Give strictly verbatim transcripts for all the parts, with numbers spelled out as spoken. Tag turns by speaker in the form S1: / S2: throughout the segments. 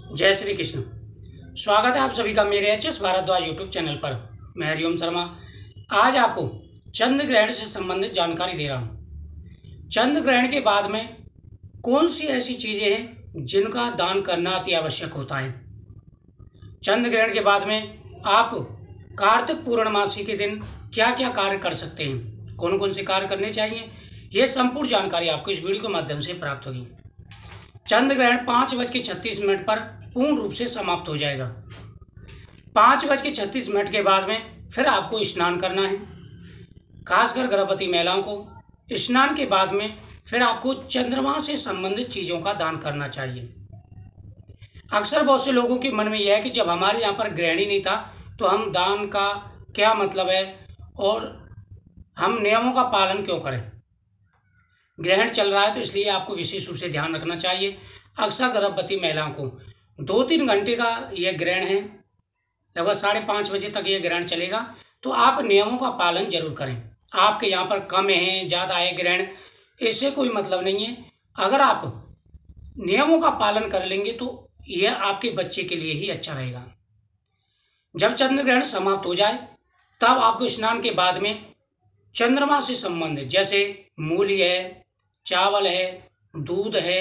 S1: जय श्री कृष्ण। स्वागत है आप सभी का मेरे H S Bhardwaj YouTube channel पर। मैं हरिओम शर्मा आज आपको चंद्र ग्रहण से संबंधित जानकारी दे रहा हूँ। चंद्र ग्रहण के बाद में कौन सी ऐसी चीज़ें हैं जिनका दान करना अति आवश्यक होता है। चंद्र ग्रहण के बाद में आप कार्तिक पूर्णमासी के दिन क्या क्या कार्य कर सकते हैं, कौन कौन से कार्य करने चाहिए, ये संपूर्ण जानकारी आपको इस वीडियो के माध्यम से प्राप्त होगी। चंद्र ग्रहण पाँच बज के छत्तीस मिनट पर पूर्ण रूप से समाप्त हो जाएगा। पाँच बज के छत्तीस मिनट के बाद में फिर आपको स्नान करना है। खासकर गर्भवती महिलाओं को स्नान के बाद में फिर आपको चंद्रमा से संबंधित चीज़ों का दान करना चाहिए। अक्सर बहुत से लोगों के मन में यह है कि जब हमारे यहाँ पर ग्रहण ही नहीं था तो हम दान का क्या मतलब है और हम नियमों का पालन क्यों करें। ग्रहण चल रहा है तो इसलिए आपको विशेष रूप से ध्यान रखना चाहिए। अक्सर गर्भवती महिलाओं को दो तीन घंटे का यह ग्रहण है, लगभग साढ़े पाँच बजे तक यह ग्रहण चलेगा, तो आप नियमों का पालन जरूर करें। आपके यहाँ पर कम है ज़्यादा है ग्रहण, इससे कोई मतलब नहीं है। अगर आप नियमों का पालन कर लेंगे तो यह आपके बच्चे के लिए ही अच्छा रहेगा। जब चंद्र ग्रहण समाप्त हो जाए तब आपको स्नान के बाद में चंद्रमा से संबंधित जैसे मूली है, चावल है, दूध है,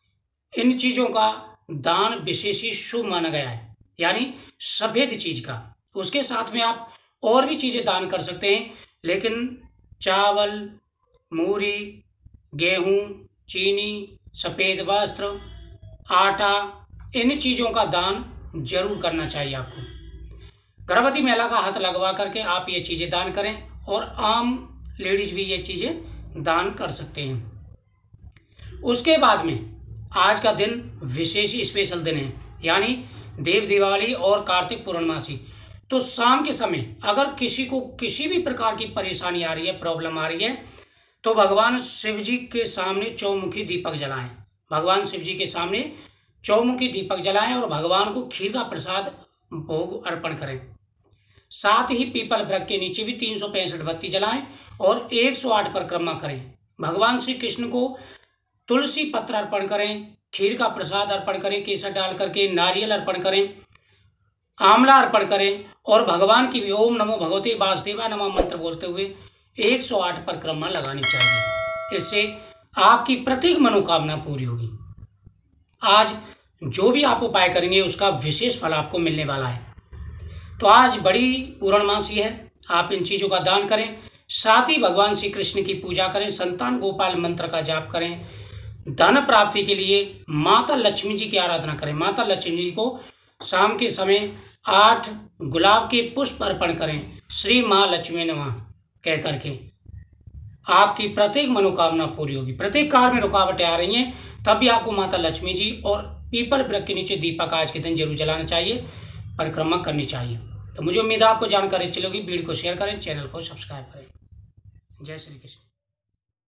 S1: इन चीज़ों का दान विशेष ही शुभ माना गया है, यानी सफ़ेद चीज़ का। उसके साथ में आप और भी चीज़ें दान कर सकते हैं, लेकिन चावल, मूरी, गेहूँ, चीनी, सफ़ेद वस्त्र, आटा, इन चीज़ों का दान जरूर करना चाहिए आपको। गर्भवती महिला का हाथ लगवा करके आप ये चीज़ें दान करें और आम लेडीज भी ये चीज़ें दान कर सकते हैं। उसके बाद में आज का दिन विशेष स्पेशल दिन है, यानी देव दिवाली और कार्तिक पूर्णमासी। तो शाम के समय अगर किसी को किसी भी प्रकार की परेशानी आ रही है, प्रॉब्लम आ रही है, तो भगवान शिव जी के सामने चौमुखी दीपक जलाएं। भगवान शिव जी के सामने चौमुखी दीपक जलाएं और भगवान को खीर का प्रसाद भोग अर्पण करें। साथ ही पीपल वृक्ष के नीचे भी तीन सौ पैंसठ बत्ती जलाएं और एक सौ आठ परिक्रमा करें। भगवान श्री कृष्ण को तुलसी पत्र अर्पण करें, खीर का प्रसाद अर्पण करें, केसर डाल करके नारियल अर्पण करें, आंवला अर्पण करें और भगवान की भी ओम नमो भगवते वासुदेवाय नमः मंत्र बोलते हुए एक सौ आठ परिक्रमा लगानी चाहिए। इससे आपकी प्रत्येक मनोकामना पूरी होगी। आज जो भी आप उपाय करेंगे उसका विशेष फल आपको मिलने वाला है। तो आज बड़ी पूर्णमासी है, आप इन चीज़ों का दान करें, साथ ही भगवान श्री कृष्ण की पूजा करें, संतान गोपाल मंत्र का जाप करें, धन प्राप्ति के लिए माता लक्ष्मी जी की आराधना करें। माता लक्ष्मी जी को शाम के समय आठ गुलाब के पुष्प अर्पण करें, श्री माँ लक्ष्मी नमः कह करके। आपकी प्रत्येक मनोकामना पूरी होगी। प्रत्येक कार्य में रुकावटें आ रही हैं तब भी आपको माता लक्ष्मी जी और पीपल वृक्ष के नीचे दीपक आज के दिन जरूर जलाना चाहिए, परिक्रमा करनी चाहिए। तो मुझे उम्मीद है आपको जानकारी अच्छी लगी। वीडियो को शेयर करें, चैनल को सब्सक्राइब करें। जय श्री कृष्ण।